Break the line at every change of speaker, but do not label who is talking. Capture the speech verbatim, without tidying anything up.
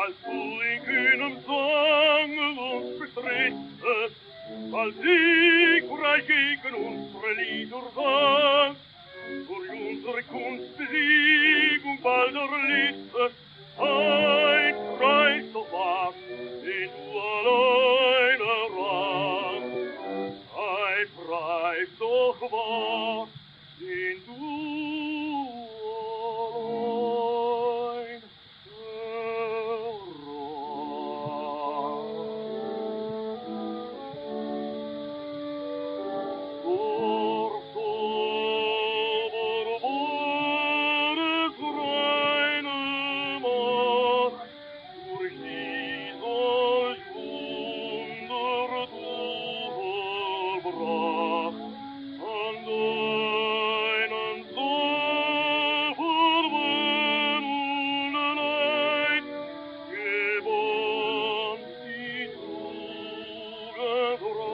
als du in kühnem Sang uns bestrittest, als siegreich gegen unsere Lieder sang, durch unsere Kunstbesiegung bald erlittest, ein Preis doch war, den du allein errang, ein Preis doch war, den du allein Gewann die Trübe